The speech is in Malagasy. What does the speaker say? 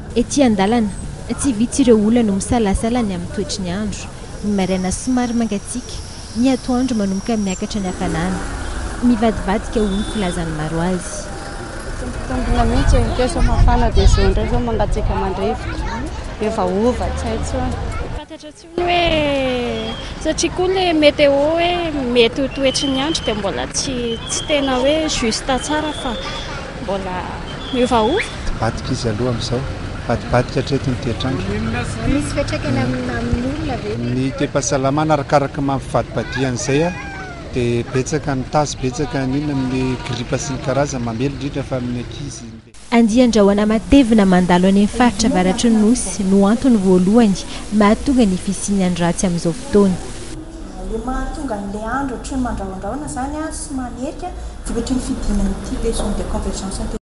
Ety andalana tsy vitsy ireo olona no misalasalany amin'ny toetry ny andro. Ny maraina somary mangatsiaka, ny atoandro manomboka miakatra ny hafanana. Mivadibadika ho ny filazany maro azy. Tombona mihitsy kesa mafana dia izao indray zao mangatsiaka mandrivotra. Efa ova tsy hay intsony. Fantatra tsy hoe satria koa le météo hoe mety ho toetry ny andro dia mbola tsy tena hoe juste tsara fa mbola miovaova. Badika izy aloha amin'izao. Badibadika hatreto ny toetrandro. Misy fiantraikany amin'ny olona ve? Ny toe-pahasalamana arakaraka mampivadibadian'izay dia betsaka ny tasy, betsaka n'inona amin'ny gripa sy ny karazany mamely indrindra fa amin'ny ankizy. Andian-drahoana matevina mandalo any amin'ny faritra avaratry ny nosy no antony voalohany mahatonga ny fisian'ny andro ratsy amin'izao fotoana. Le mahatonga an'ilay andro ohatran'ny mandrahondrahona zany sy manerika vokatry ny fidinan'ity leçon de convergence